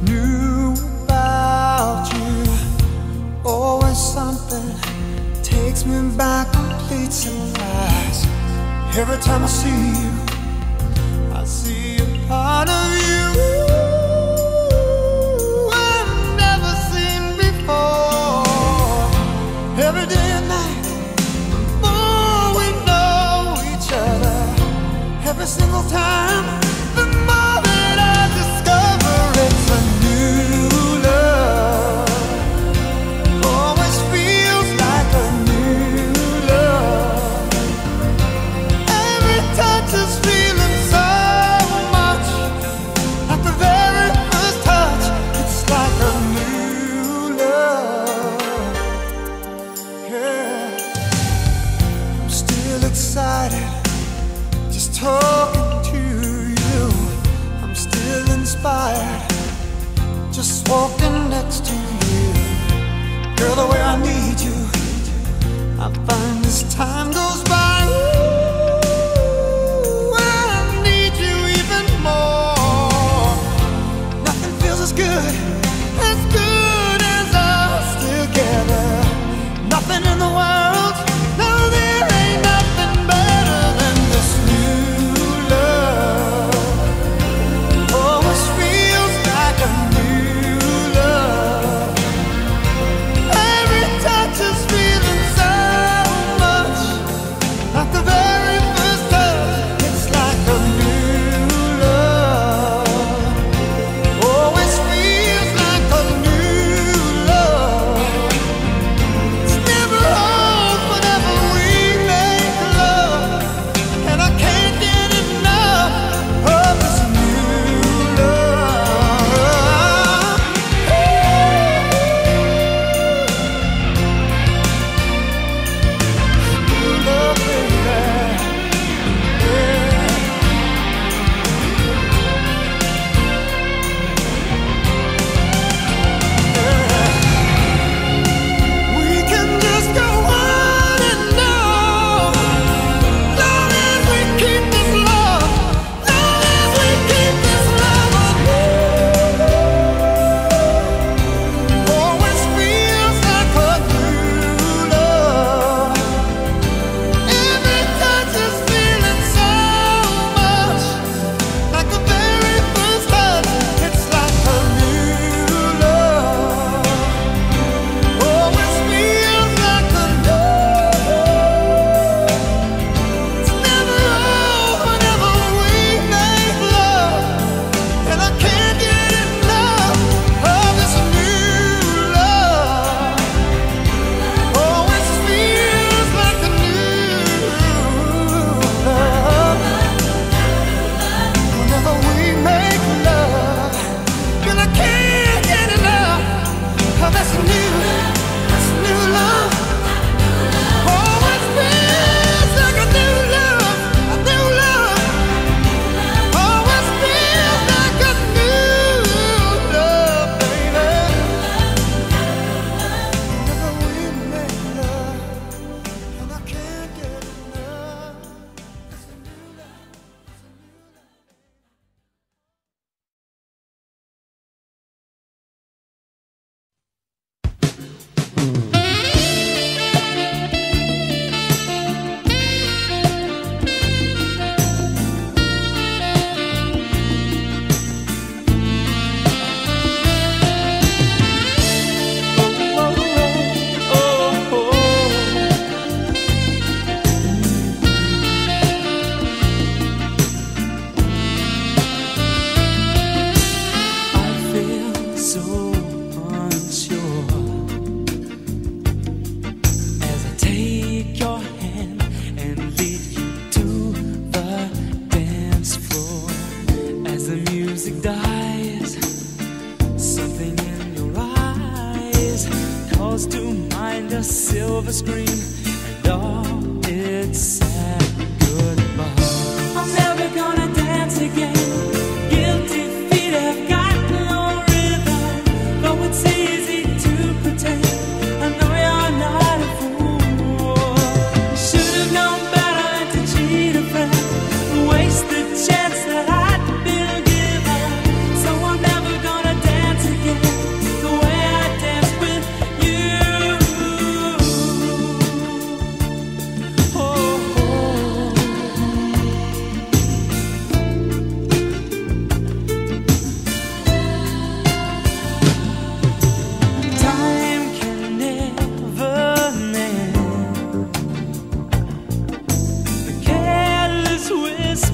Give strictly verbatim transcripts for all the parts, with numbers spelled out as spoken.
knew about you. Always something takes me by complete surprise. Every time I see you, I see a part of you I've never seen before. Every day and night, the more we know each other. Every single time, the more that I discover it's a new love. Always feels like a new love. Every touch is feeling so much like the very first touch. It's like a new love. Yeah, I'm still excited just talking to you. I'm still inspired just walking next to you. Girl, the way I need you, I find as time goes by, ooh, I need you even more. Nothing feels as good, as good as us together. Nothing in the world, no, there ain't nothing better than this new love. Always feels like a new love. Every touch is feeling so much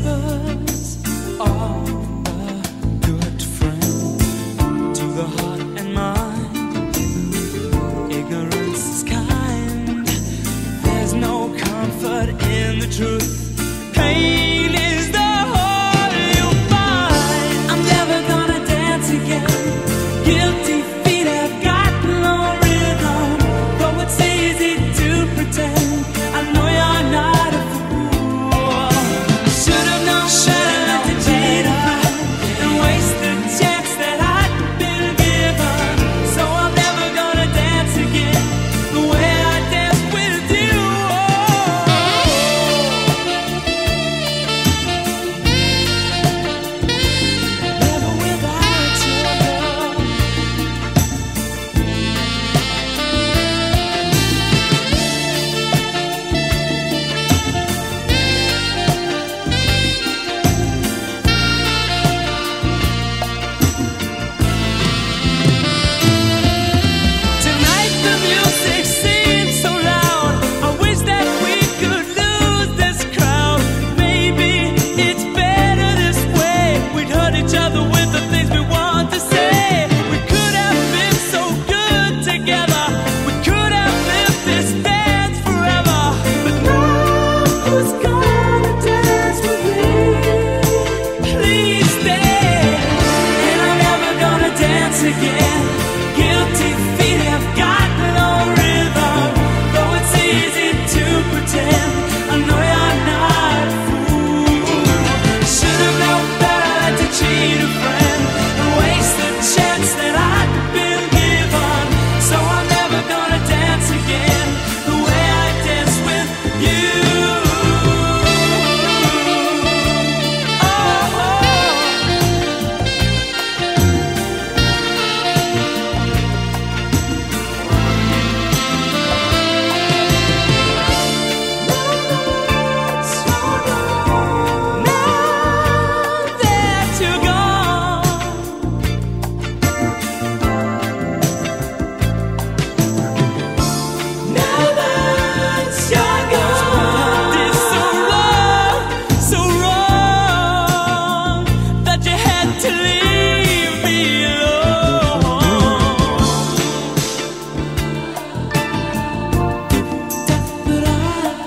whispers are a good friend to the heart and mind. Ignorance is kind. There's no comfort in the truth. Pain is the whole you'll find. I'm never gonna dance again. Guilty feet have got no rhythm. Though it's easy to pretend, I know you're not a fool. Should have known better not to cheat and waste the chance that I'd been given. So I'm never gonna dance again the way I danced with you. Never without you, girl. Tonight the music seems so loud. I wish that we could lose this crowd. Maybe it's better this way. We'd hurt each other with the things we want to say. We could have been so good together. We could have lived this dance forever. But now who's gonna dance with me? Please stay. And I'm never gonna dance again. Guilty feet have got no rhythm. Though it's easy to pretend, I know you're not a fool. Should have known better than to cheat a friend and waste the chance that I'd been given. So I'm never gonna dance again the way I danced with you. Now that you're gone, now that you're gone, it's so wrong, so wrong that you had to leave me alone. But I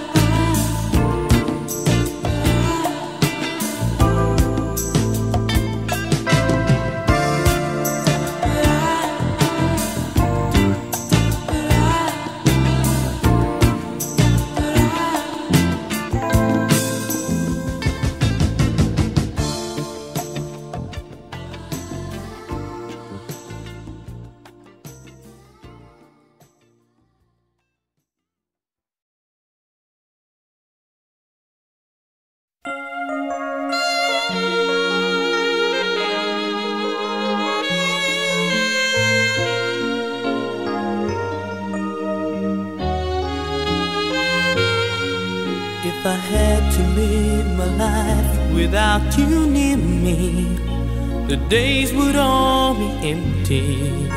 If I had to live my life without you near me, the days would all be empty.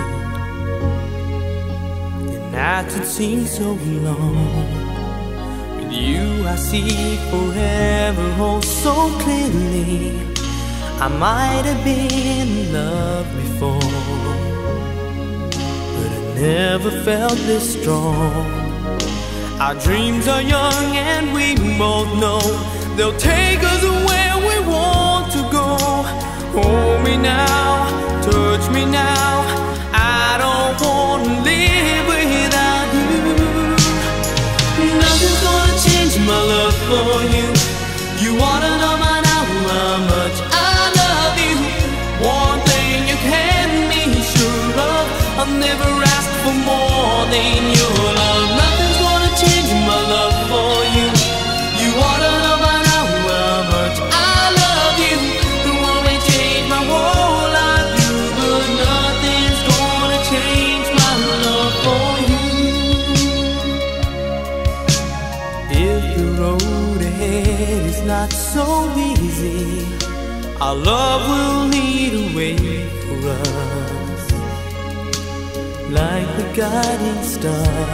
The nights would seem so long. With you I see forever oh so clearly. I might have been in love before, but I never felt this strong. Our dreams are young and we both know they'll take us where we want to go. Hold me now, touch me now. I don't want to live without you. Nothing's gonna change my love for you. You wanna know by now how much I love you. One thing you can be sure of, I've never asked for more than your love. Nothing's gonna change my love for you. You wanna know by now how much I love you. The one may change my whole life, you, but nothing's gonna change my love for you. If the road ahead is not so easy, our love will lead a way for us, like the guiding star.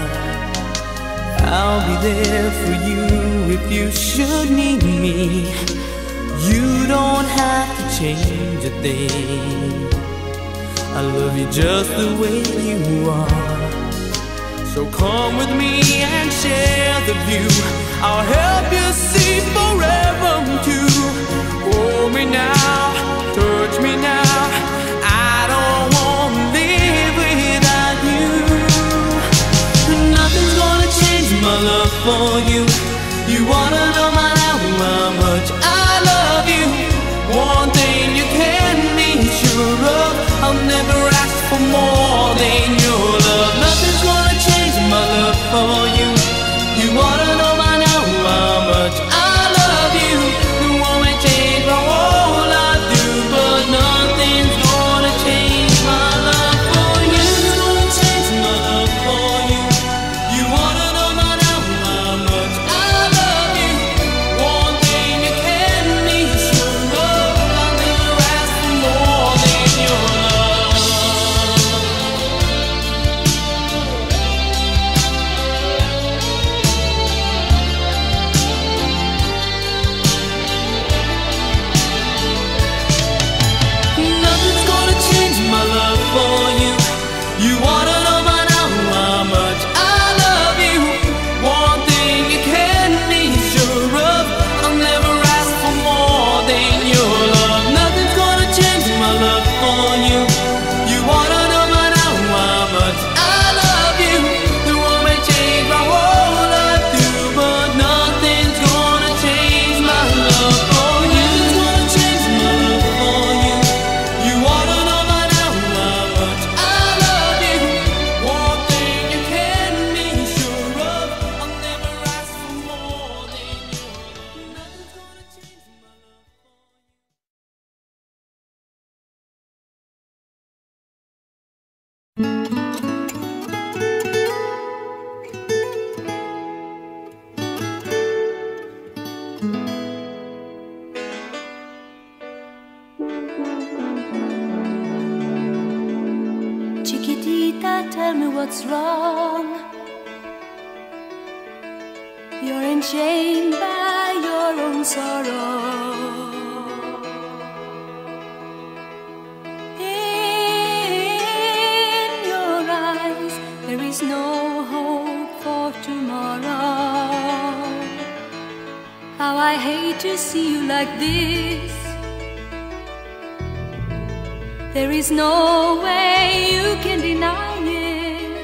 I'll be there for you if you should need me. You don't have to change a thing. I love you just the way you are. So come with me and share the view. I'll help you see forever too. Hold me now, touch me now. I don't want to live without you. Nothing's gonna change my love for you. You wanna know my how much I love you. One thing you can be sure of, I'll never ask for more than your love. Nothing's gonna change my love for you. You wanna know by now how much I love you. You won't change my whole life through, but nothing's gonna change my love for you. Nothing's gonna change my love for you. You wanna know by now how much I love you. One thing you can be sure of, I'll never ask for more than your love. Nothing's gonna change my love for you. You wanna know by now how much I love you. One thing you can be sure of, I'll never ask for more than your love. Nothing's gonna change my love for you. You wanna know by now how much I love you. The one may change my whole life through, but nothing's gonna change my love for you. Nothing's gonna change my love for you. You wanna know by now how much I love you. One thing you can be sure of, I'll never ask for more than your love. Nothing's gonna change my love for you. Chiquitita, tell me what's wrong. You're enchained by your own sorrow. In your eyes, there is no hope for tomorrow. How I hate to see you like this. There is no way you can deny it.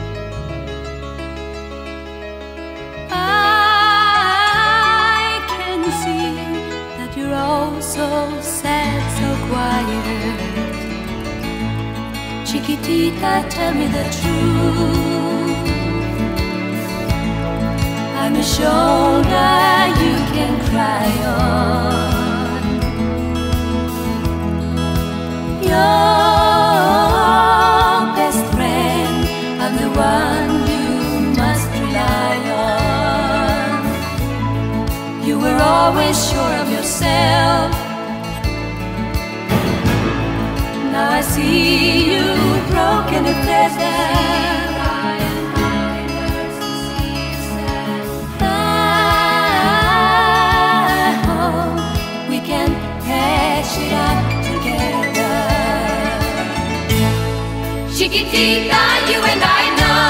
I can see that you're all so sad, so quiet. Chiquitita, tell me the truth. I'm a shoulder you can cry on. Your best friend, I'm the one you must rely on. You were always sure of yourself. Now I see you broken and pleasant. I hope we can patch it up together. Chiquitita, you and I know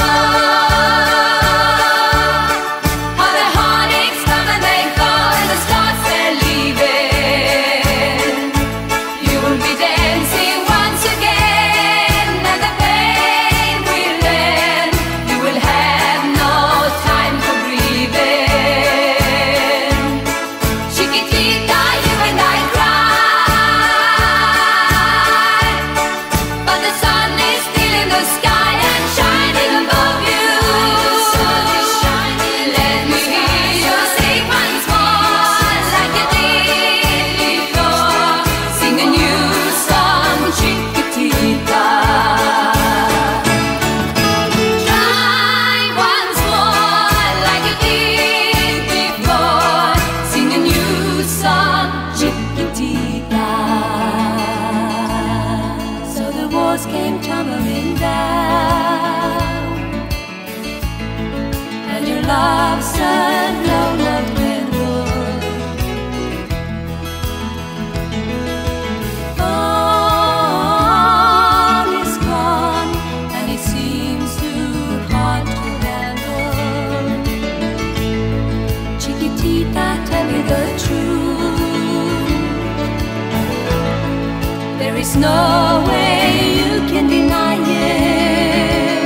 how the heartaches come and they go, and the stars they're leaving. You will be dancing once again, and the pain will end. You will have no time for grieving. Chiquitita, you and I cry, but the sun is still in the sky, and no way you can deny it.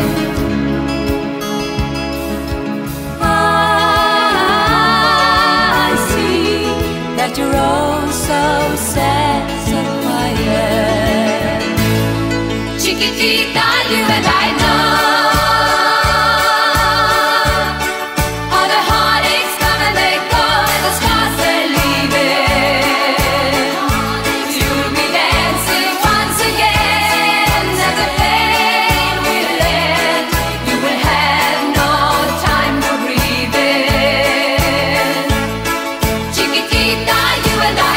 I see that you're all so sad, so quiet. Chiquitita, you and I know all the heartaches come and they go, and the scars they're leaving. You'll be dancing once again, and the pain will end. You will have no time for breathing. Chiquitita, you and I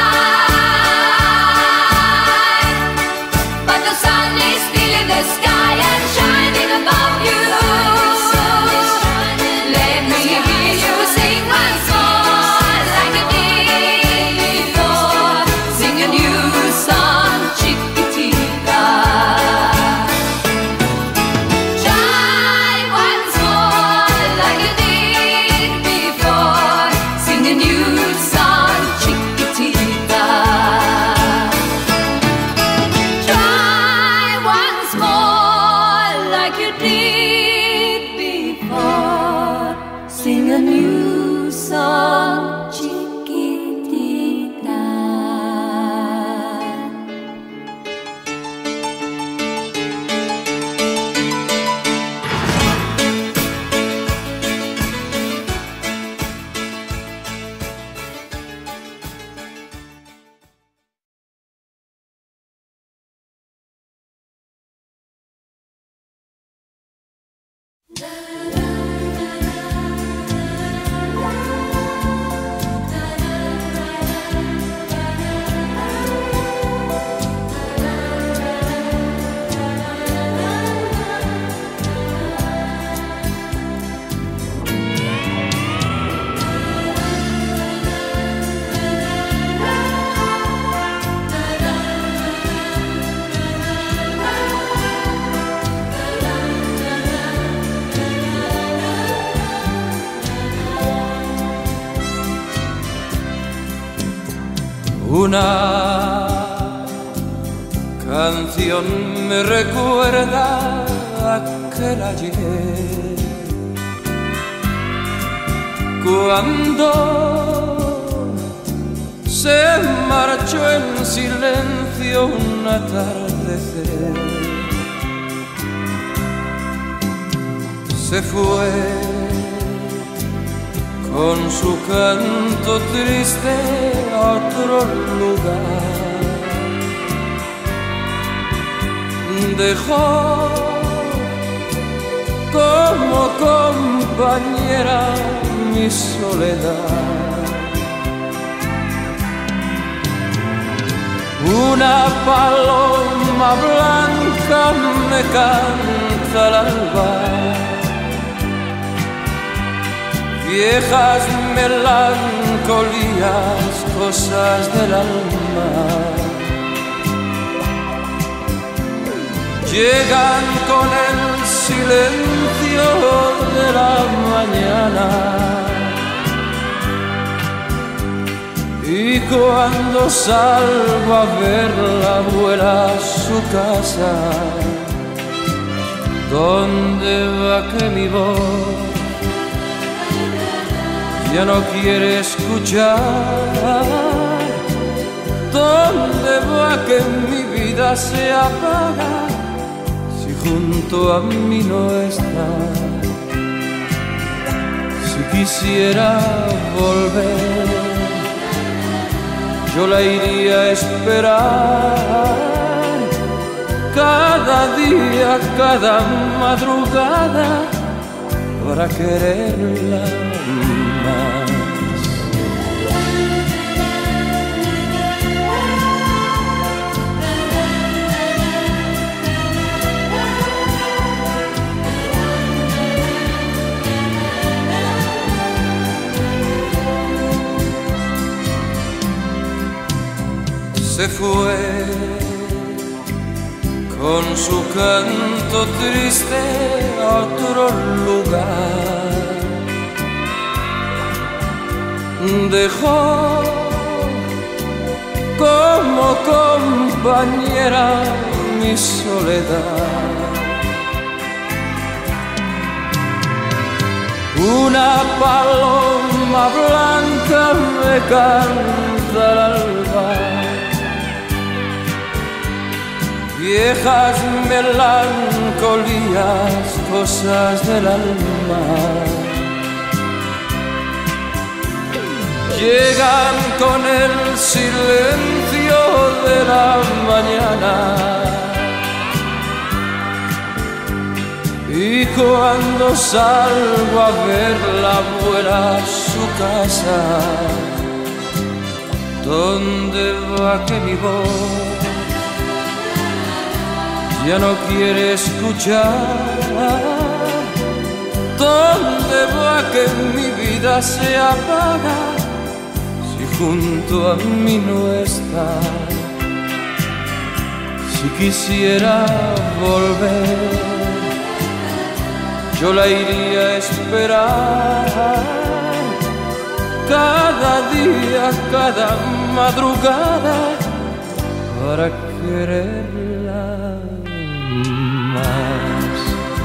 cry, but the sun is still in the sky and shining above you. Let me hear you sing once more like you did before. Sing a new song, Chiquitita. Try once more like you did before. Sing a new song, Chiquitita. Try once more like you did before. Sing a new song, Chiquitita. Una canción me recuerda aquel ayer, cuando se marchó en silencio un atardecer. Se fue con su canto triste a otro lugar. Dejó como compañera mi soledad. Una paloma blanca me canta al alba, viejas melancolías, cosas del alma, llegan con el silencio de la mañana, y cuando salgo a verla vuela a su casa. ¿Dónde va que mi voz ya no quiere escuchar? ¿Dónde va que mi vida se apaga si junto a mí no está? Si quisiera volver, yo la iría a esperar cada día, cada madrugada, para quererla más. Se fue con su canto triste a otro lugar. Dejó como compañera mi soledad. Una paloma blanca me canta al alba, viejas melancolías, cosas del alma, llegan con el silencio de la mañana. Y cuando salgo a verla fuera a su casa, ¿dónde va que mi voz ya no quiere escuchar? ¿Dónde va que mi vida se apaga si junto a mí no está? Si quisiera volver, yo la iría a esperar cada día, cada madrugada, para quererla más.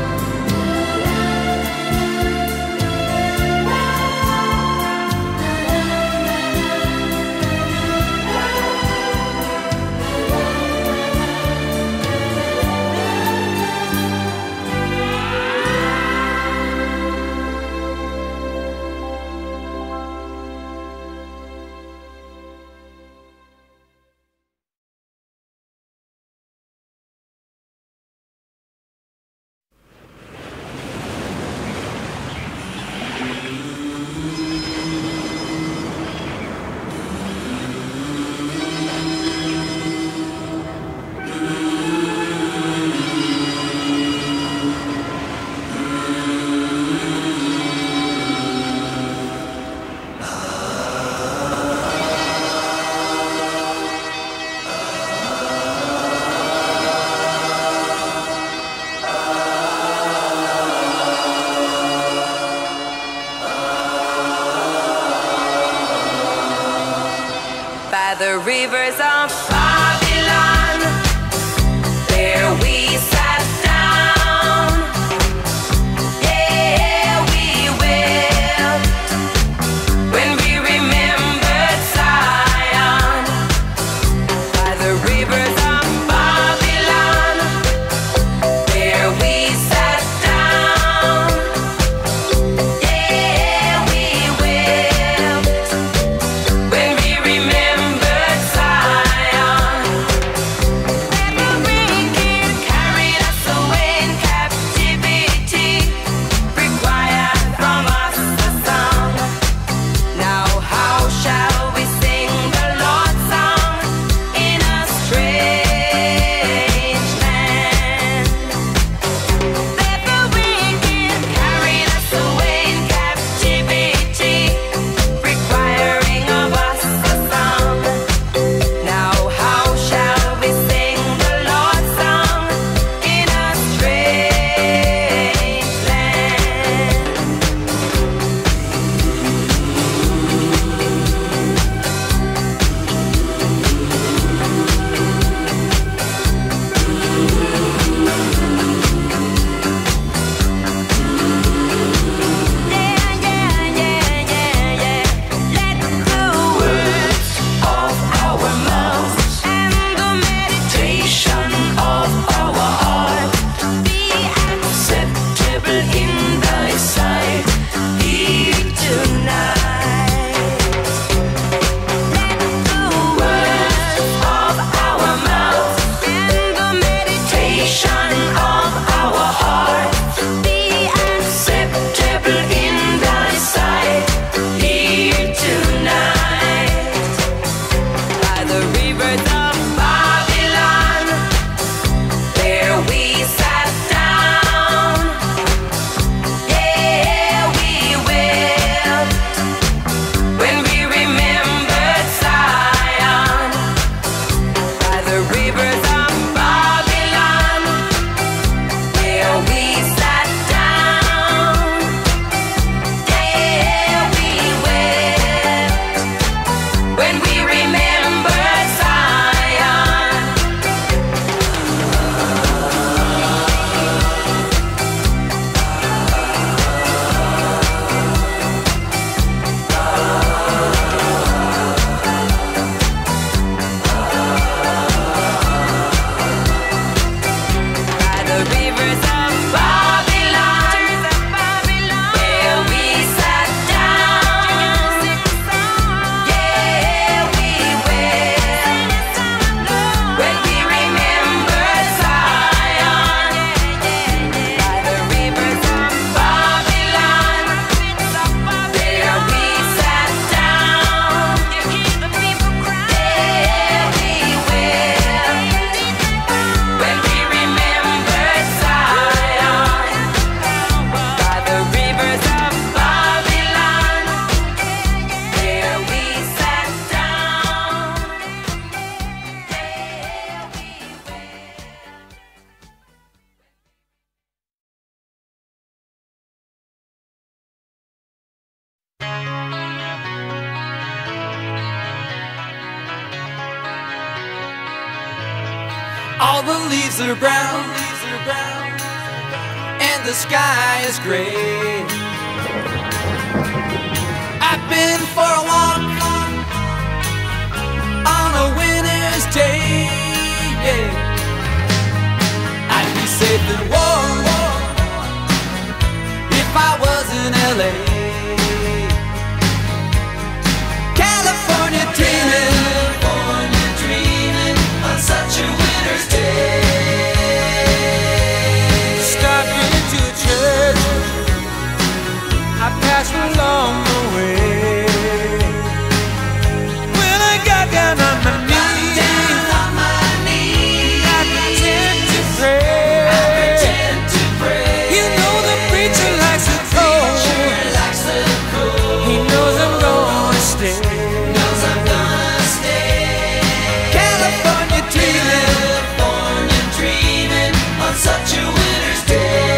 The rivers of Babylon, there we sat down. Yeah, we will, when we remembered Zion. By the rivers of Babylon, there we sat down. Yeah, we will, when we remember Zion. All the leaves are brown, and the sky is gray. I've been for a walk on a winter's day. Yeah. I'd be safe and warm if I was in L A. California dreaming, California dreaming on such a winter's day. Stopping into a church I passed along the way. When I got down on my knees, down on my knees, I pretend to pray. I pretend to pray. You know the preacher likes the cold. Preacher likes the cold. He knows I'm gonna stay. Knows I'm gonna stay. California dreaming, California dreaming on such a winter's day.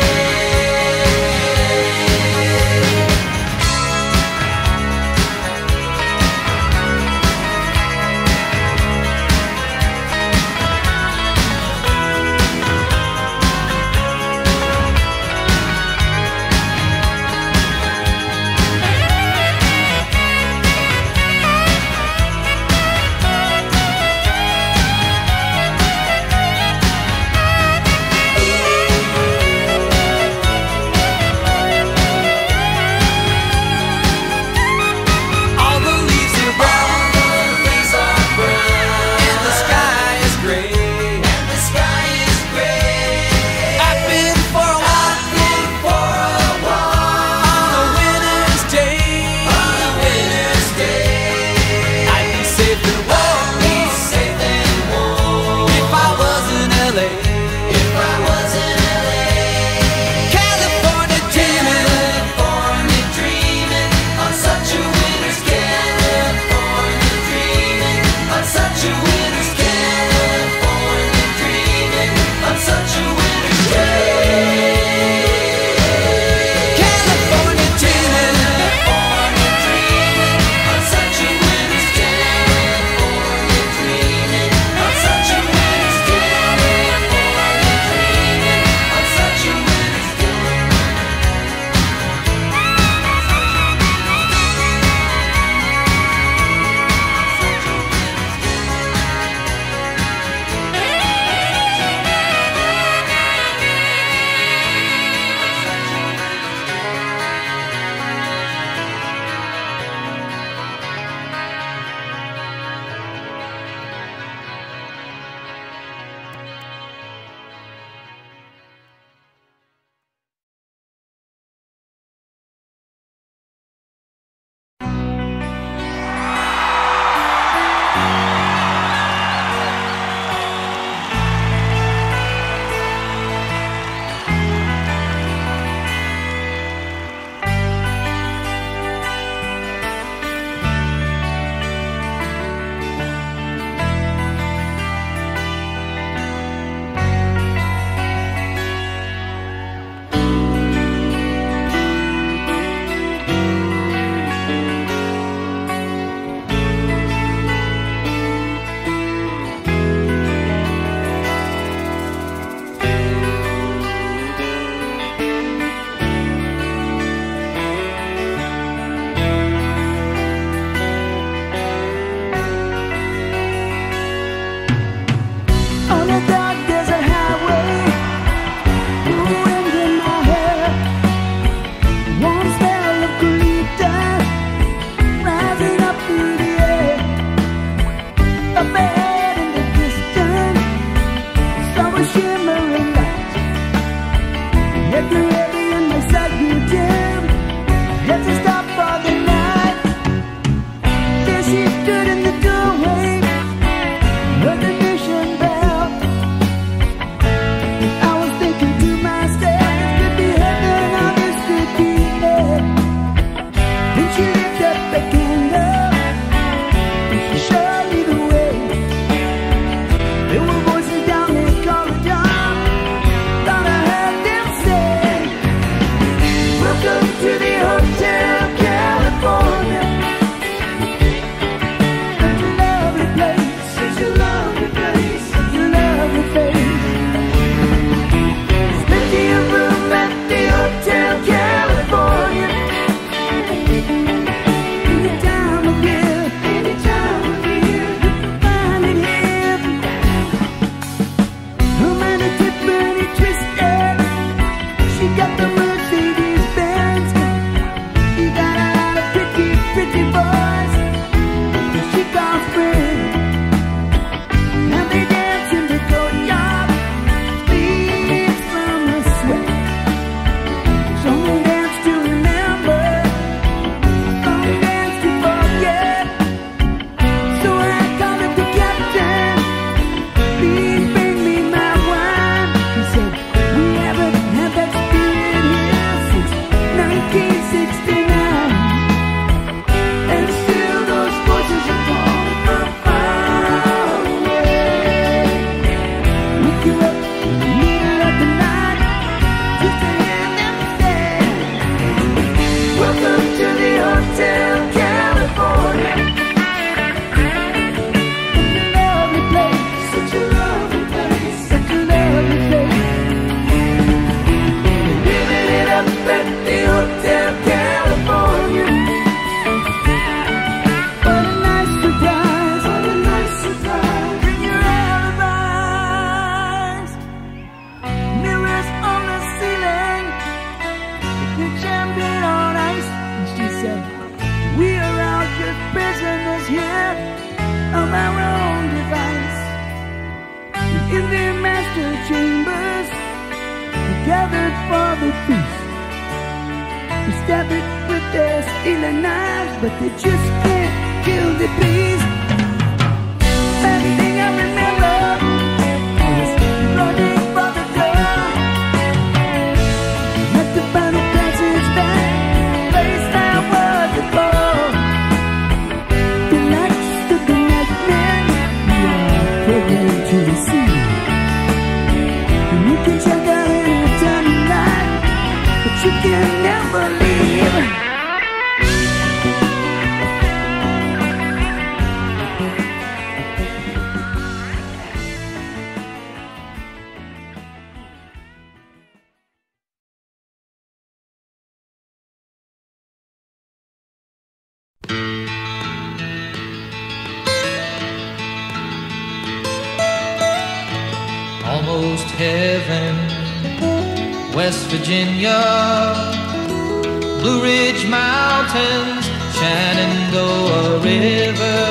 stab it with their stealing knives, but they just can't kill the peace. Everything I remember is running from the door. At the final passage back, place that was before. The lights of the nightmare, you are programmed to receive. And you can check out any time you like, but you can never leave. Almost heaven, West Virginia, Blue Ridge Mountains, Shenandoah River.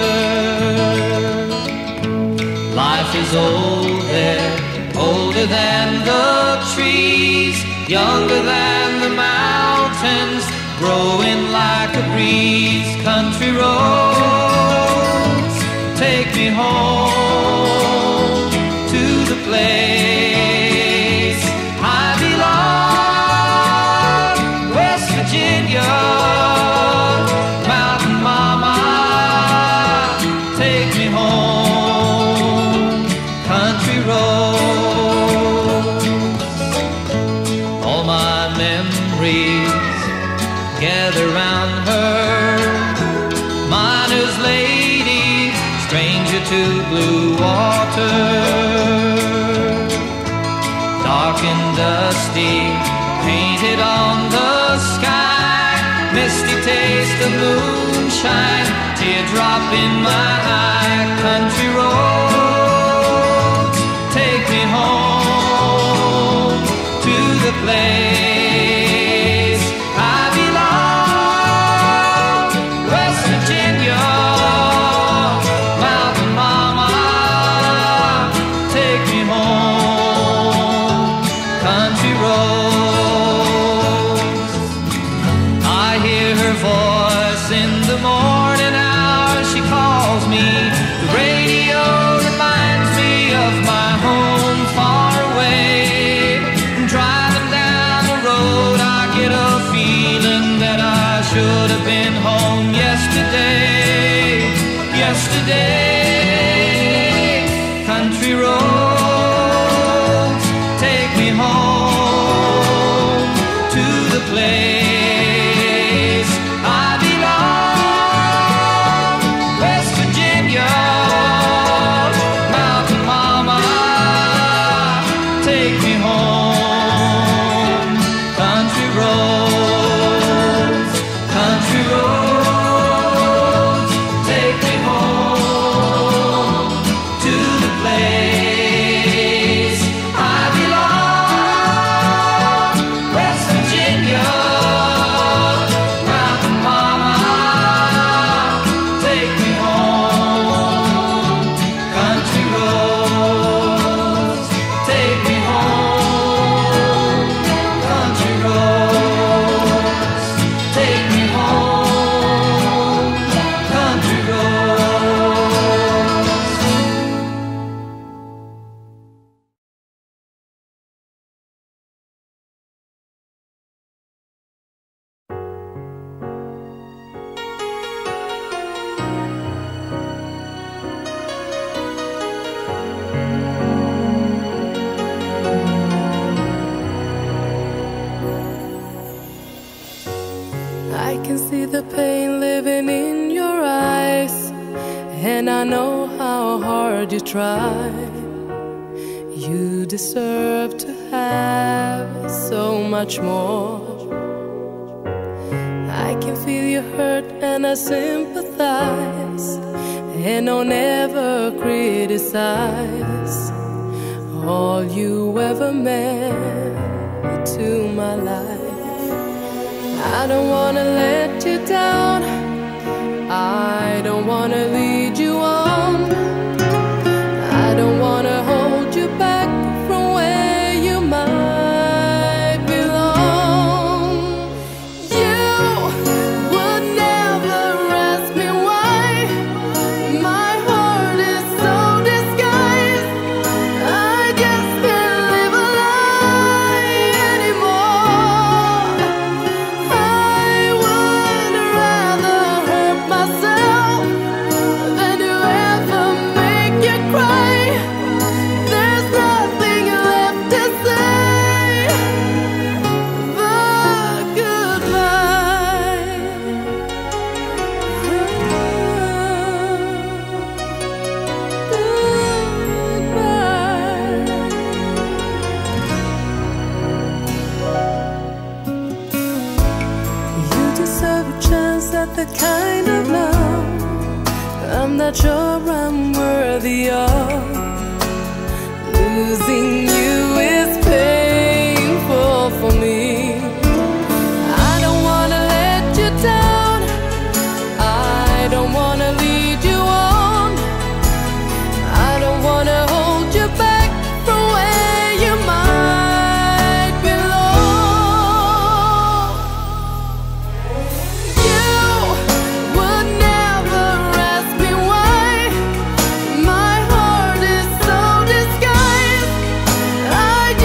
Life is old there, older than the trees, younger than the mountains, growing like a breeze. Country roads, take me home to the place I belong, West Virginia, Mountain Mama, take me home, country roads. All my memories gather round her, miner's lady, stranger to blue water. Dark and dusty, painted on the sky, misty taste of moonshine, teardrop in my eye. Country roads, take me home to the place I belong, West Virginia, Mountain Mama, take me home, country roads. I hear her voice in the morning hours, she calls me. The radio reminds me of my home far away. Driving down the road, I get a feeling that I should have been home yesterday, yesterday. Country roads, take me home to the place I belong, West Virginia, Mountain Mama, take me home, country roads, country roads, take me home to the place I belong, West Virginia, Mountain Mama, take me home, country roads, take me home, country roads, take me home, country roads. I can see the pain living in your eyes, and I know how hard you try. You deserve to have so much more. I can feel your hurt and I sympathize, and I'll never criticize all you ever meant to my life. I don't wanna let you down, I don't wanna lead you on, I don't wanna hold you back from where you might belong. You sure I'm worthy of. Losing you is painful for me. I don't wanna let you down. I don't wanna lead you on. I don't wanna hold you back from where you might belong. You would never ask me why. My heart is so disguised. I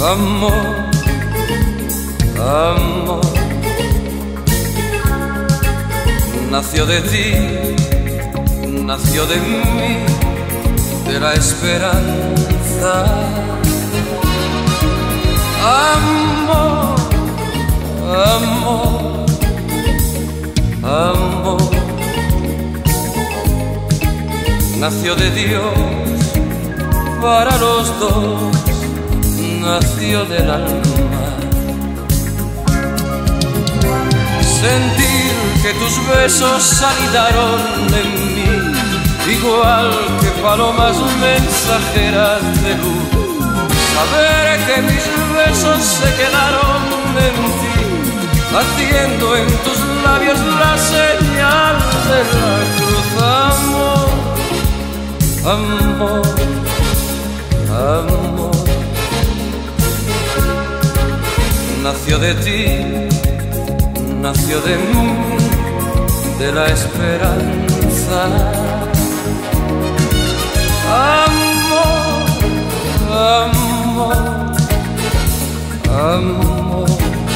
Amor, amor, nació de ti, nació de mí, de la esperanza. Amor, amor, amor, nació de Dios para los dos, nació del alma. Sentir que tus besos anidaron en mí, igual que palomas mensajeras de luz. Saber que mis besos se quedaron en ti, haciendo en tus labios la señal de la cruz. Amor, amor, amor, nació de ti, nació de mí, de la esperanza. Amor, amor, amor,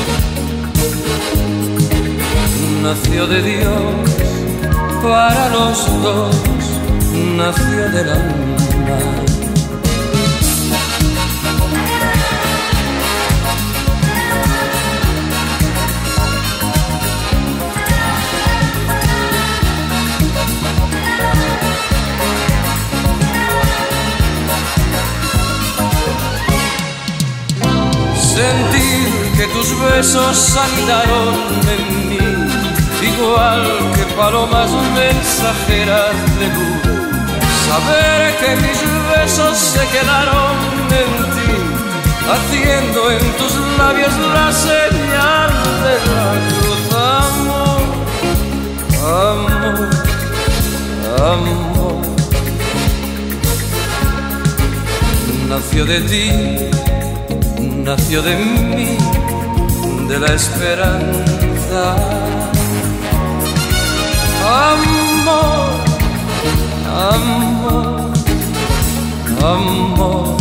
nació de Dios para los dos, nació del alma. Sentir que tus besos anidaron en mí, igual que palomas mensajeras de luz. Saber que mis besos se quedaron en ti, haciendo en tus labios la señal de la cruz. Amor, amor, amor, nació de ti, nació de mí, de la esperanza. Amor, amor, amor,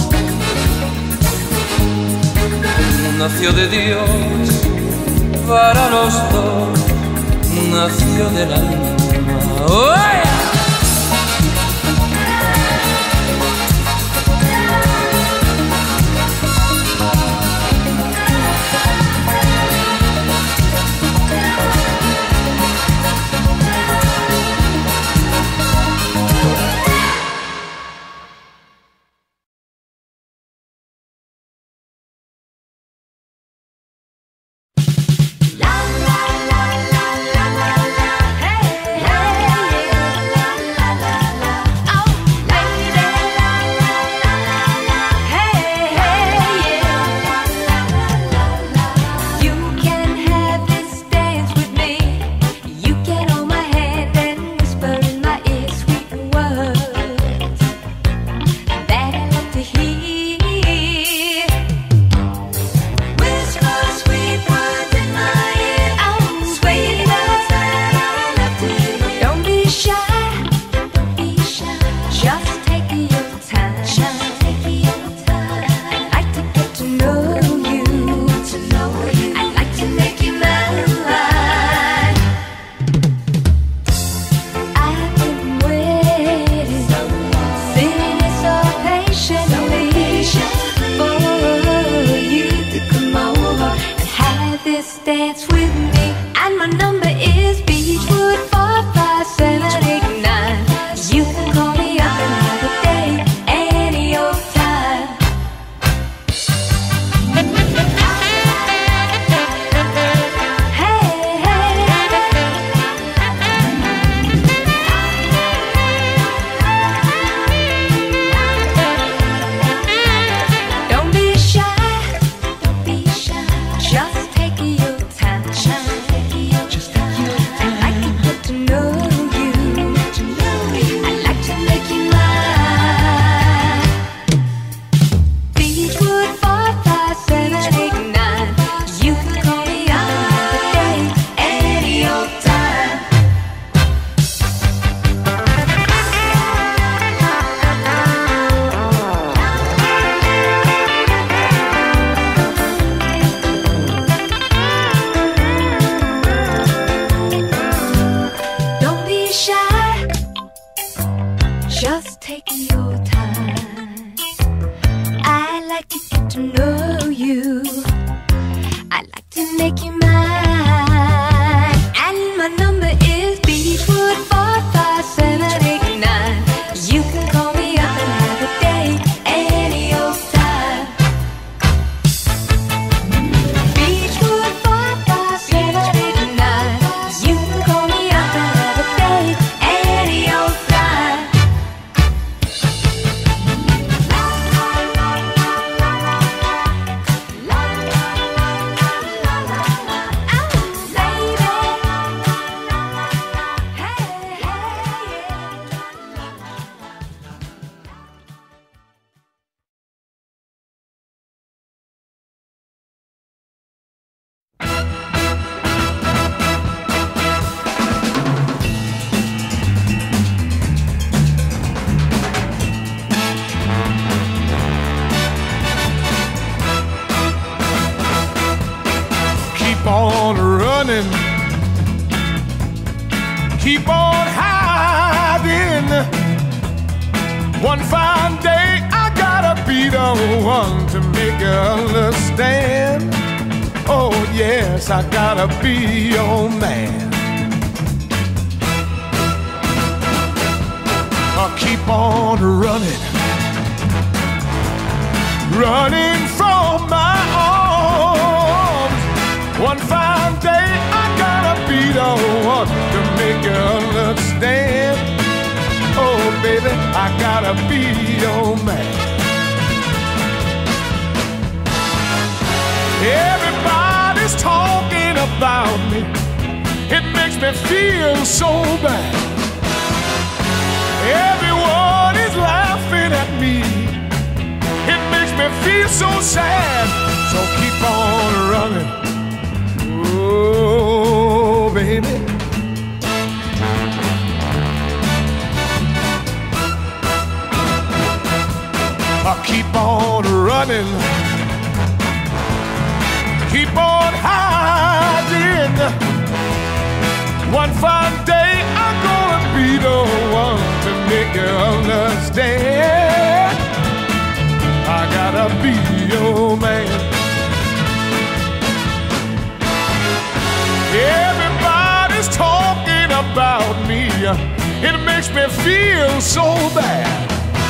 nació de Dios para los dos, nació del alma. ¡Oh, yeah! La la la la la la, hey hey. taking your time. I'd like to get to know you. I'd like to make you mine. And my number is Beachwood four five seven eight nine. You can call me up and have a date any old time. Beachwood four five seven eight nine. You can call me up and have a date any old time. Keep on running, keep on hiding. One fine day I gotta be the one to make you understand. Oh yes, I gotta be your man. I'll keep on running, running from my arms. One fine day I gotta be the one to make you understand. Oh baby, I gotta be your man. Everybody's talking about me. It makes me feel so bad. Everyone is laughing at me. It makes me feel so sad. So keep on running. Oh, baby. I'll keep on running, keep on hiding. One fine day I'm gonna be the one to make you understand. I gotta be your man. Everybody's talking about me. It makes me feel so bad.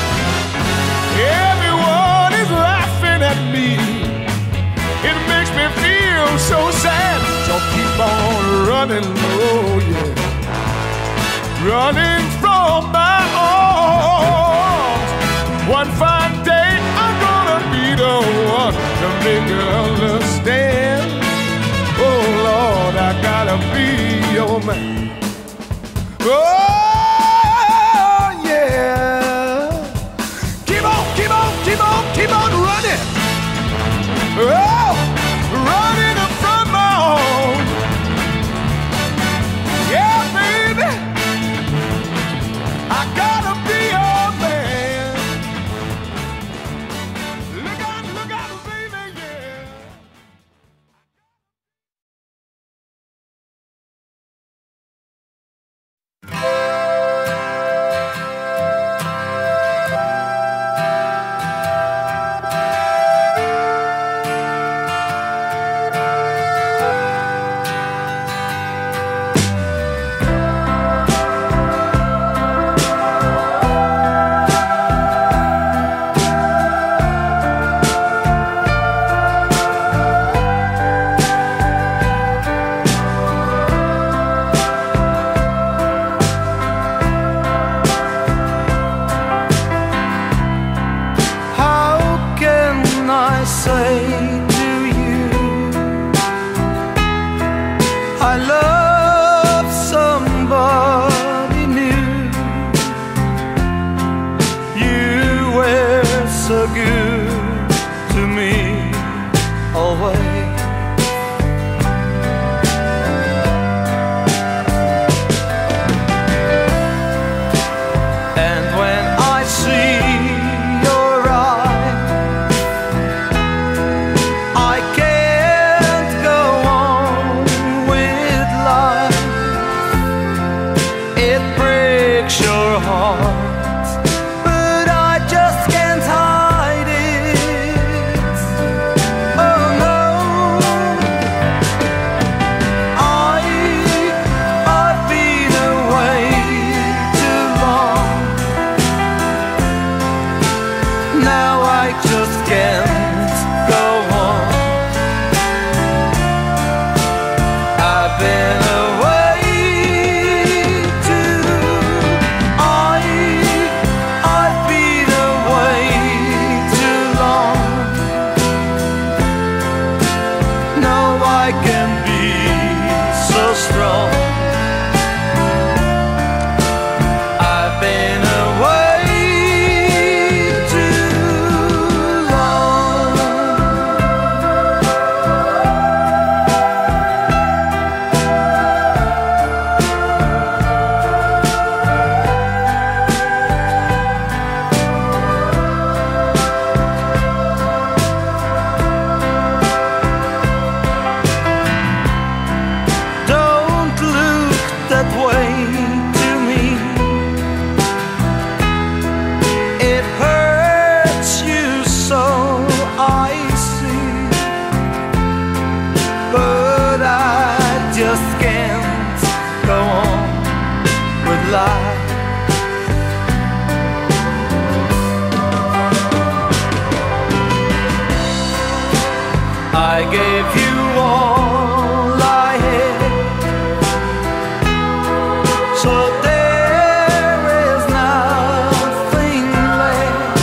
Everyone is laughing at me. It makes me feel so sad. So keep on running, oh yeah, running from my arms. One fine day I'm gonna be the one to make you understand. Oh Lord, I gotta be your man. Oh yeah. Keep on, keep on, keep on, keep on running. Oh, running from my home. Yeah, baby, I gotta be your man. Look out, look out, baby, yeah. It breaks your heart, but I gave you all I had, so there is nothing left.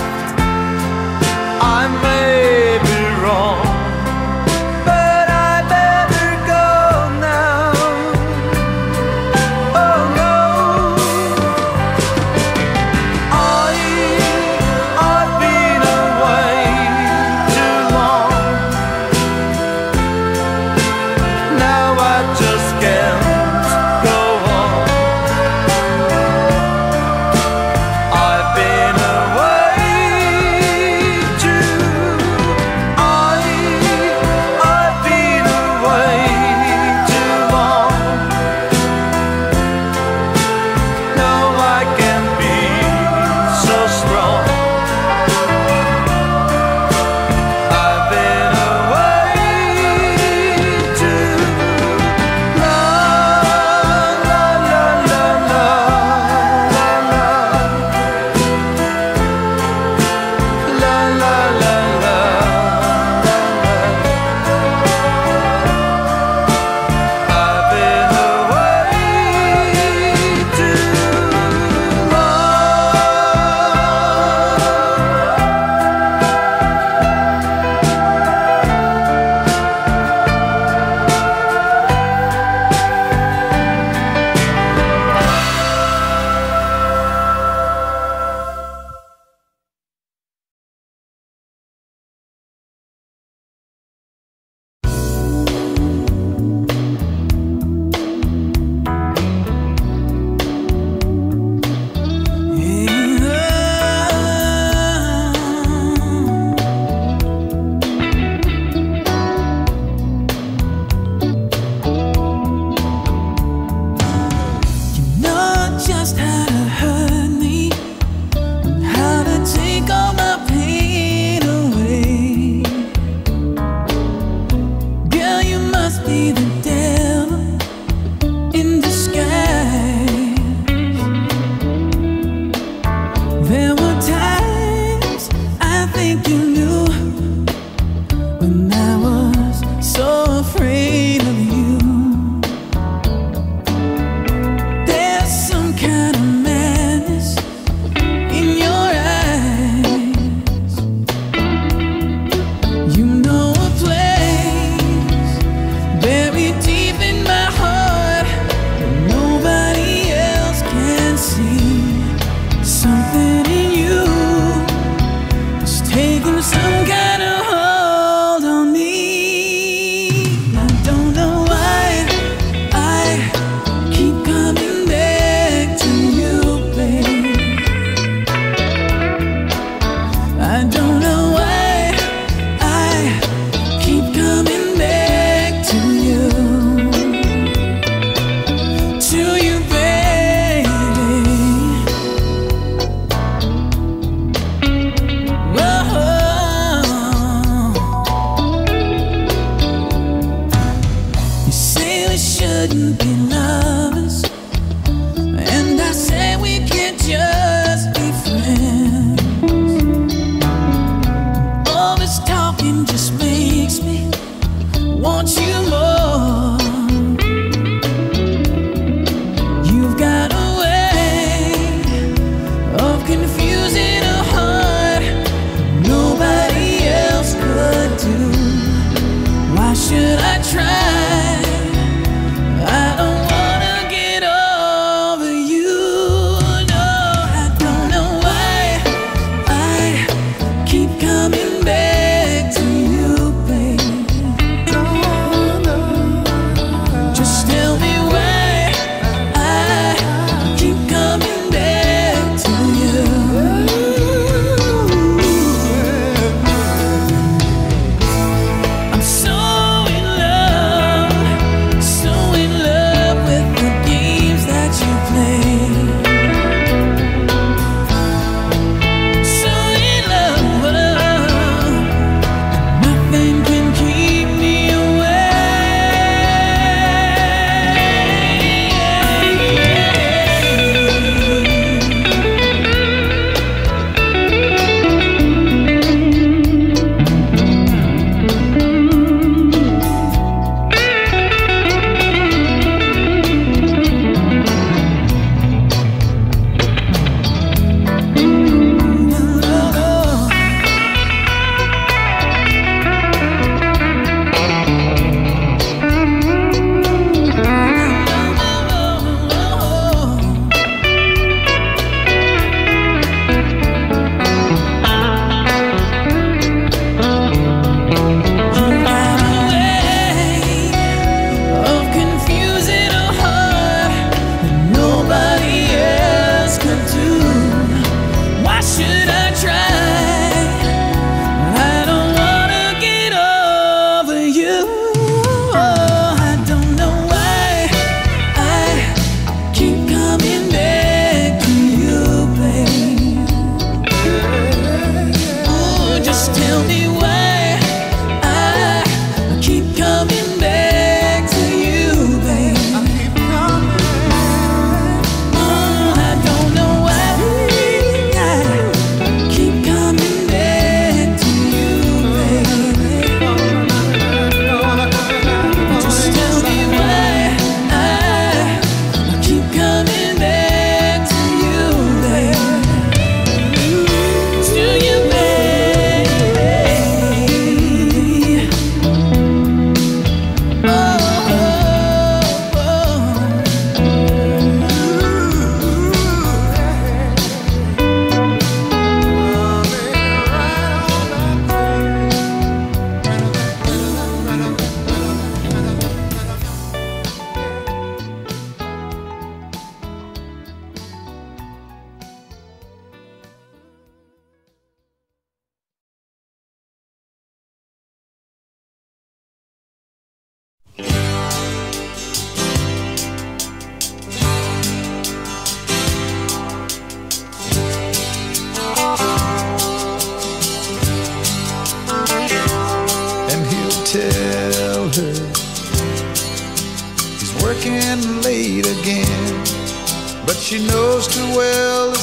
I may be wrong, but I better go now. Oh no, I, I've been away too long. Now I just can't go on. I've been away too. I, I've been away too long. No, I can't be so strong. I've been away too long. La la la la la la la la la la. I've been away too long. Know just how to hurt me, and how to take all my pain away. Girl, you must be the devil in disguise. There were times I think you knew, when I was so afraid of you. There's some kind of madness in your eyes. You know a place buried deep in my heart that nobody else can see. Something in you is taking some kind of hold on me. I don't know why I keep coming back to you, babe. I don't know why I keep coming back to you, to you, baby.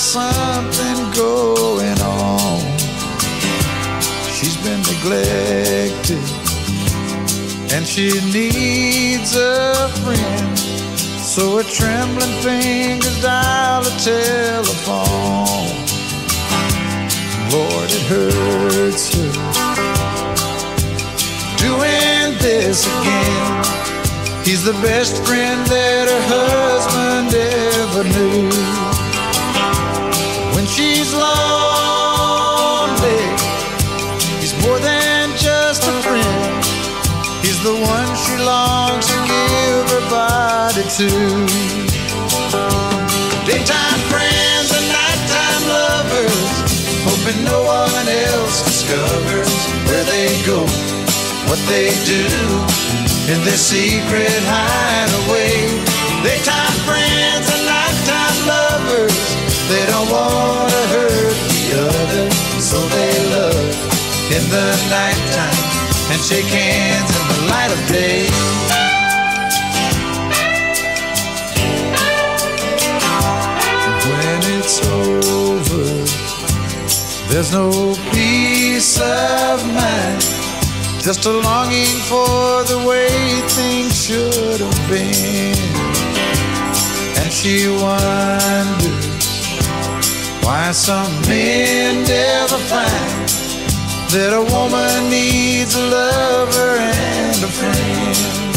something going on. She's been neglected, and she needs a friend. So her trembling fingers dial a telephone. Lord, it hurts her doing this again. He's the best friend that her husband ever knew. When she's lonely, he's more than just a friend. He's the one she longs to give her body to. Daytime friends and nighttime lovers, hoping no one else discovers where they go, what they do in their secret hideaway. Daytime friends and nighttime lovers, they don't want to hurt the other, so they love in the nighttime and shake hands in the light of day. When it's over, there's no peace of mind, just a longing for the way things should have been. And she wonders why some men never find that a woman needs a lover and a friend.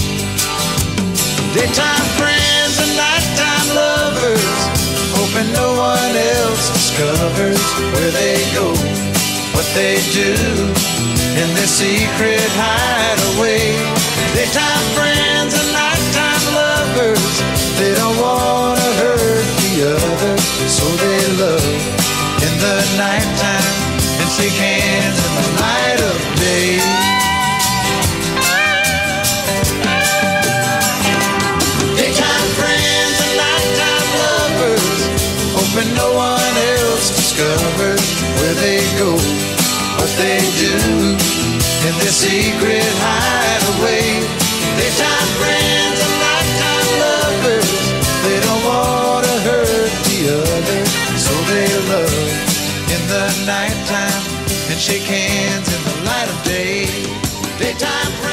Daytime friends and nighttime lovers, hoping no one else discovers where they go, what they do in their secret hideaway. Daytime friends and nighttime lovers, they don't want to hurt the other, so they love in the nighttime and shake hands in the light of day. Daytime friends and nighttime lovers, hoping no one else discovers where they go, what they do in their secret hideaway. Daytime friends and nighttime lovers, they don't want to hurt the other, so they love in the nighttime and shake hands in the light of day. Daytime friends